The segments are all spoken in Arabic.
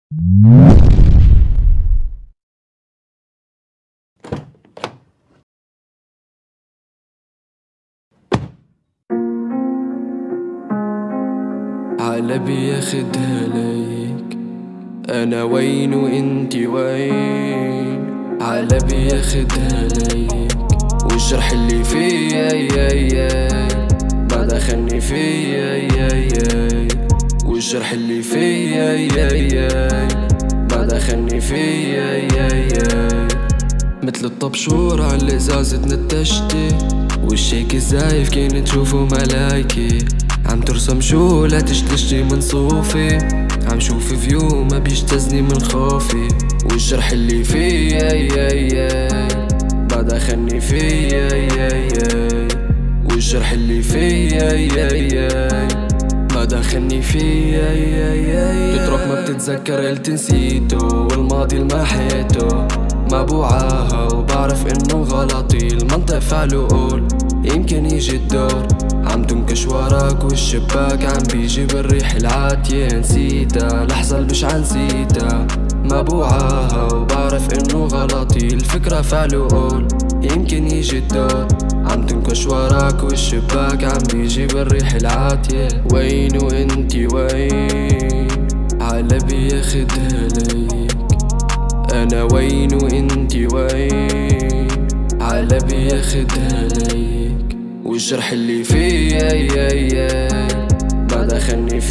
على بياخدها ليك، انا وين وانتي وين؟ على بياخدها ليك، والجرح اللي فيا ما دخلني فيا والجرح اللي فيا ما دخلني فيا مثل الطبشور على الازاز تنتشتي، والشيك الزايف كاين تشوفو ملايكي، عم ترسم جولة تشتشتي من صوفي، عم شوف فيو ما بيجتزني من خوفي، والجرح اللي فيا ما دخلني فيا والجرح اللي فيا ما دخلني فيا. تترك ما بتتذكر قلت نسيته، والماضي المحيته ما بوعاها، وبعرف انه غلطي المنطق فعله قول يمكن يجي الدور، عم تنكش وراك والشباك عم بيجي بالريح العاتية، نسيتها لحظة البشعة نسيتها ما بوعاها، وبعرف انه غلطي الفكرة فعله قول يمكن يجي الدور، عم تنكش وراك والشباك عم بيجي بالريح العاتية، وين وانتي وين؟ على بياخدها ليك، انا وين وانتي وين؟ على بياخدها ليك، والجرح اللي فيا ما دخلني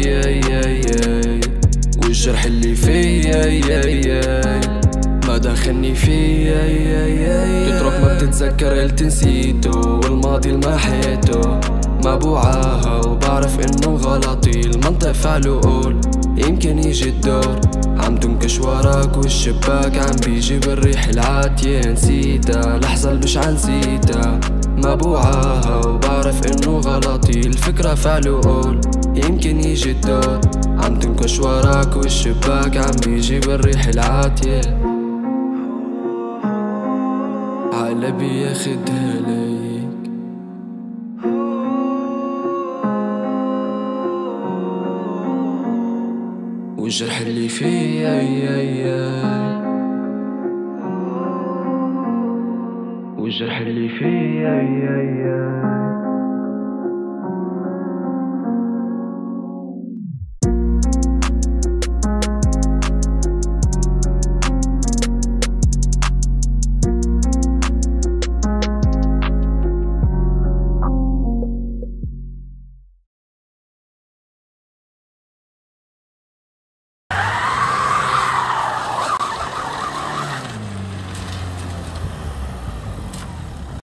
فيا والجرح اللي فيا ما دخلني فيا. تترك ما بتتذكر قلت نسيته، والماضي المحيته ما بوعاها، وبعرف انه غلطي المنطق فعله قول يمكن يجي الدور، عم تنكش وراك والشباك عم بيجي بالريح العاتية، نسيتها لحظة البشعة نسيتها ما بوعاها، وبعرف انه غلطي الفكرة فعله قول يمكن يجي الدور، عم تنكش وراك والشباك عم بيجي بالريح العاتية. على بياخدها ليك، والجرح اللي فيا والجرح اللي فيا